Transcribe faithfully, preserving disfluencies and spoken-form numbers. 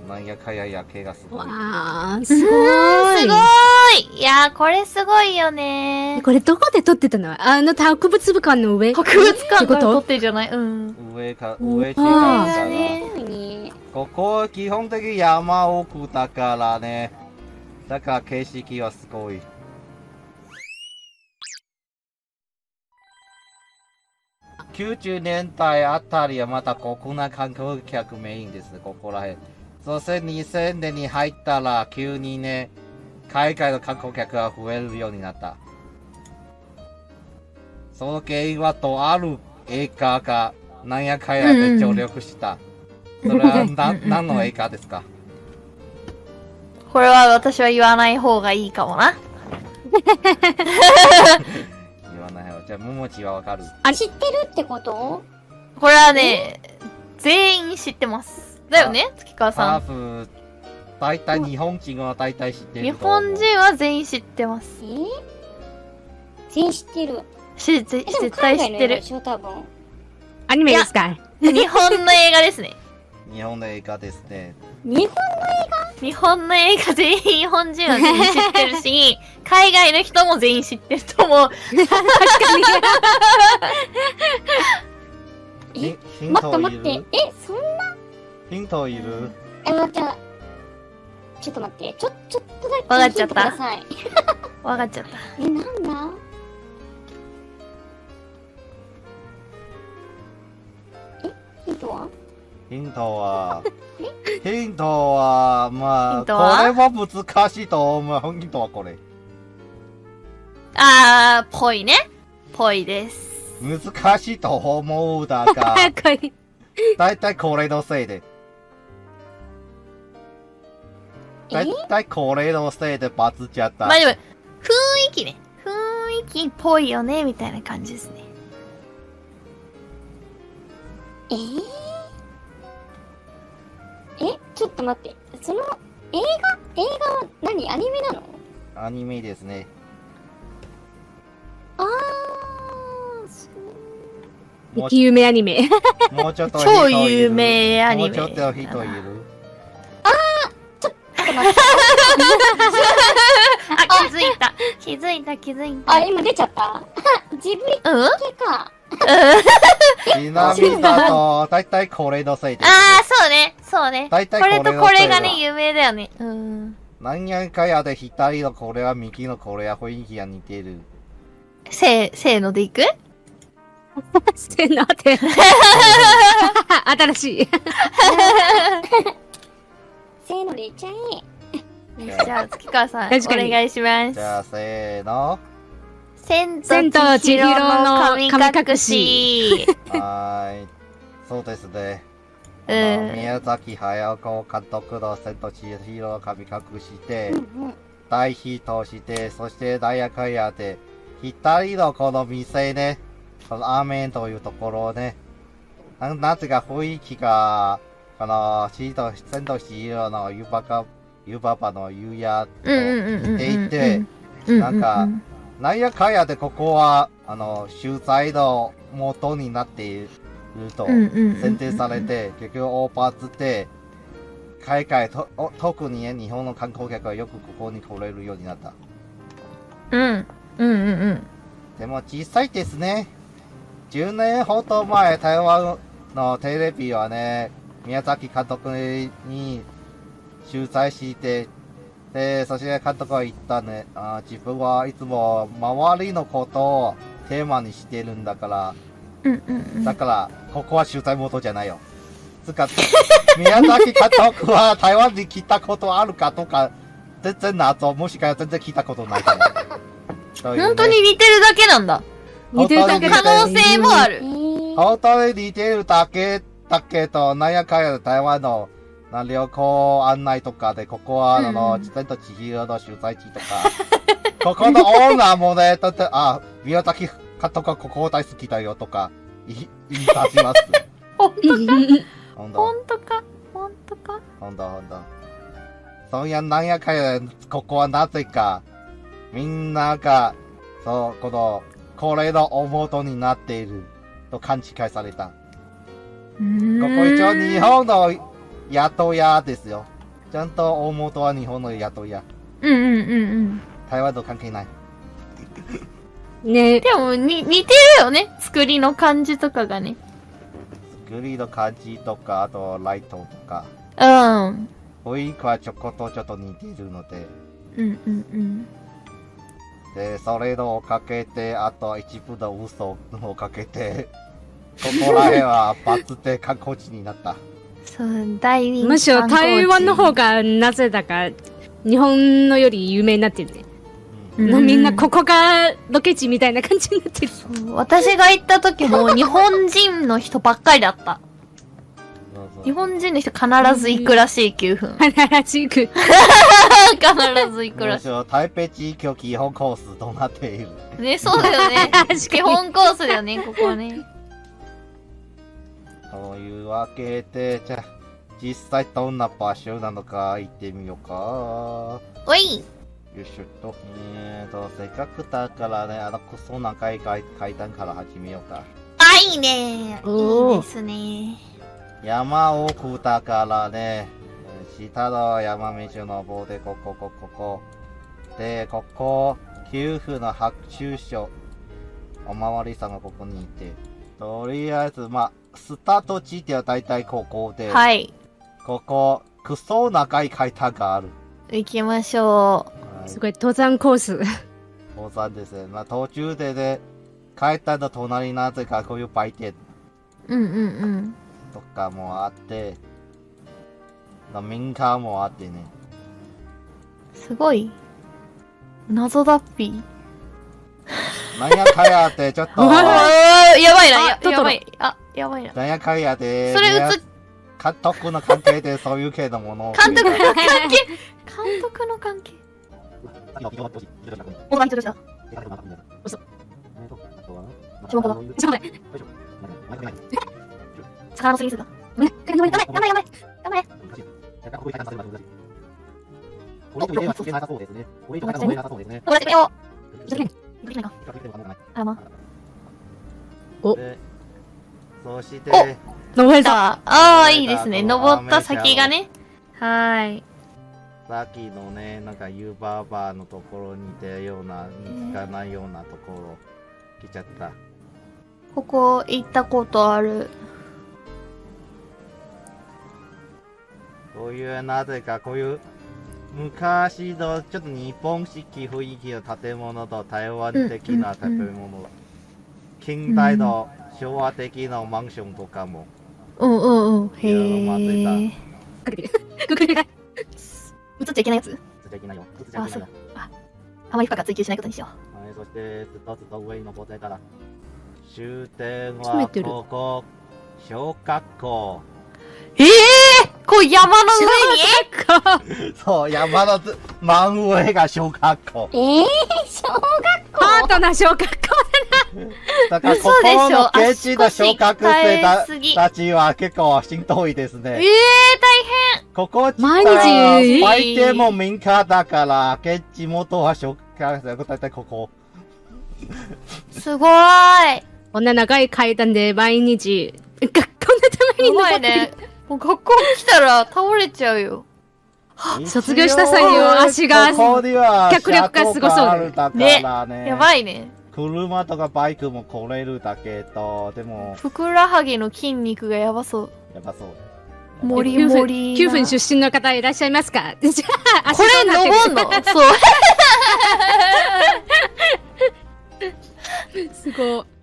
なんやかや夜景がすごい。 わー、すごーい。 すごーい。いやー、これすごいよねー。 これどこで撮ってたの？あの博物館の上？ 博物館から撮とってるじゃない？うん。 上か、 うん上近いからだね。 ここ基本的に山奥だからね。だから景色はすごい。きゅうじゅうねんだいあたりはまた国内観光客メインですね、ここら辺。そしてにせんねんに入ったら急にね、海外の観光客が増えるようになった。その原因はとある映画がなんやかやで協力した。それはな何の映画ですか？ これは私は言わない方がいいかもな。 言わない方。じゃあ、ももちはわかる？ あ、知ってるってこと？ これはね、全員知ってます。だよね、月川さ多ん。 分、大体日本人は大体知って日ると思う。 本人は全員知ってます。 え全員知ってる。 し、ぜ絶対知ってる。 でしょ、多分。 アニメですか？ 日本の映画ですね。 日本の映画ですね。 日本日本の映画全員日本人は全員知ってるし、海外の人も全員知ってると思う。 確かに。 ヒヒン待ってトいる？ 待って。え、そんなヒントいる？ え、待って、ちょっと待って。ちょ、ちょっとだけ。 わかっちゃったヒントください。 わかっちゃった。 え、なんだえ、ヒントはヒントは、ヒントは、まあ、 ヒントはこれも難しいと思う。ヒントはこれ。 あー、ぽいね。ぽいです。 難しいと思うだが、 これだいたいこれのせいで。だいたいこれのせいでバズっちゃった。 まあでも、雰囲気ね。雰囲気っぽいよね、みたいな感じですね。 えー、え、ちょっと待って。その、映画映画は何？アニメなの？ アニメですね。 あー、そうもう激有名アニメ。 もうちょっとヒントいる。 超有名アニメもうちょっとヒントいる。 あ、気づいた。気づいた、気づいた。 あ、今出ちゃった。ジブリ系うんか。 ちなみにだと、だいたいこれのせいです、ね。 あー、そうね。そうね。 大体これとこれがこれのせいだね、有名だよね。うん。 なんやかやで左のこれは右のこれは雰囲気が似てる。 せー、せーのでいく？ せーのって。新しい。 せーのでいっちゃえ。 じゃあ、月川さん、お確かに願いしますじ。ゃあ、せーの。 千千とと千尋千尋のの神神隠隠しし。 はーい。そうですね。あうんの宮崎駿監督の千と千尋の神隠しでうんうん。 大ヒットして、そしてなんやかやで、左のこの店ね、このアーメンというところをね、ななぜか雰囲気が、この、千と千と千尋の湯葉か、湯葉場の湯屋とうんうんうんうんうん。 似ていて、 うんなんか、なんやかやでここは、あの、取材の元になっていると選定されて、結局大バズって、海外と、お特にね、日本の観光客はよくここに来れるようになった。 うん。うんうんうん。 でも実際ですね、じゅうねんほど前、台湾のテレビはね、宮崎監督に取材して、で、そして監督は言ったね、あ自分はいつも周りのことをテーマにしてるんだから、 うんうんうん。 だから、ここは取材元じゃないよ。つか、宮崎監督は台湾に来たことあるかとか、全然謎、もしかしたら全然聞いたことないかも。そういうね本当に似てるだけなんだ。 似てるだけ可能性もある。 えー、 本当に似てるだけだけど、なんやかんやで台湾のな旅行案内とかで、ここは、あの、千と千尋の取材地とか、ここのオーナーもね、だって、あ、宮崎監督はここ大好きだよとか、言い、言い出します。 ほんとかほんと、 ほんとかほんとかほんと、ほんと。そうや、なんやかんやで、ここはなぜか、みんなが、そう、この、これの大元になっている、と勘違いされた。ここ一応日本の宿屋ですよ。 ちゃんと大元は日本の雇いや。 うんうんうんうん。 台湾と関係ない。 ね、 でも、に、似てるよね。作りの感じとかがね。 作りの感じとか、あとライトとか。 うん。 雰囲気はちょこっとちょっと似ているので。 うんうんうん。 で、それのおかげで、あと一部の嘘のおかげで、ここら辺はバツで観光地になった。 そう、大人気むしろ観光地台湾の方がなぜだか日本のより有名になってるね。 うんみんなここがロケ地みたいな感じになってる。 そう私が行った時も日本人の人ばっかりだった。 そうそう日本人の人必ず行くらしい、きゅうふん。 必ず行く。 必ず行くらしむしろ台北地域を基本コースとなっている。 い。ね、そうだよね。 確かに基本コースだよね、ここね。 というわけで、じゃあ、実際どんな場所なのか行ってみようか。 おいよいしょっと。えーと、せっかくだからね、あのクソ長い階階段から始めようか。 あ、いいね。 おーいいですね。 山奥だからね、下の山道を登って、ここ、ここ、ここ。で、ここ、給付の白昼所。おまわりさんがここにいて。とりあえず、まあ、スタート地点はだいたいここで、 はい。 ここ、クソ長い階段がある。 行きましょはいすごい登山コース。 登山ですね。まあ、途中でね、階段の隣になぜかこういう売店う。うんうんうん。 とかもあって、まあ民家もあってね。 すごい。謎だっぴー。 なんやかやって、ちょっと、 うわあーやばいな、やあトトロやばい。あ、やばいな。 なんやかやで、 それね映っ、 監督の関係でそういう系のものを。 監督の関係監督の関係お前どうした下本ちょっと待って。 魚のすぎすが。頑張れ、頑張れ、頑張れ、頑張れ。頑張れ。友達よ。できないか。あらま。 でそして、 登れた。 さあ、ああ、いいですね。登った先がね。はーい。 さっきのね、なんかユーバーバーのところにいたような、見つかないようなところ、来ちゃった。 ここ行ったことある。 こういう、なぜかこういう、昔のちょっと日本式雰囲気の建物と台湾的な建物、近代の昭和的なマンションとかも、 うんうんうん。 いろいろ混ぜたへえ。 かけてる。くくるが。 映っちゃいけないやつ素敵なよ。素敵なよ。 あそうあまり深くは追求しないことにしよはい、そして、ずっとずっと上に登ってたら、終点は詰めてるここ、小学校。 う。ええー、こう山の上にそう、山のず真上が小学校。 えー、小学パートナー小学校。 だから、ここ嘘でしょの現地の小学生た足腰変えすぎたちは結構しんどいですええね。 ー、 ここち毎ら、 日売店も民家だから、現地元は小学生、だいたいここ。 すごーい。 こんな長い階段で毎日、学校のためにすご登ってる。 いね。もう学校来たら倒れちゃうよ。 卒業した際には足がここには脚力がすごそうだよ車とかあるだからね。 やばいね。 車とかバイクも来れるだけど、でも、 ふくらはぎの筋肉がやばそう。 やばそう。 もりきゅうふんもりな。 きゅうふん出身の方いらっしゃいますか？じゃあ、足これどうなってる登んのそう。 すごい。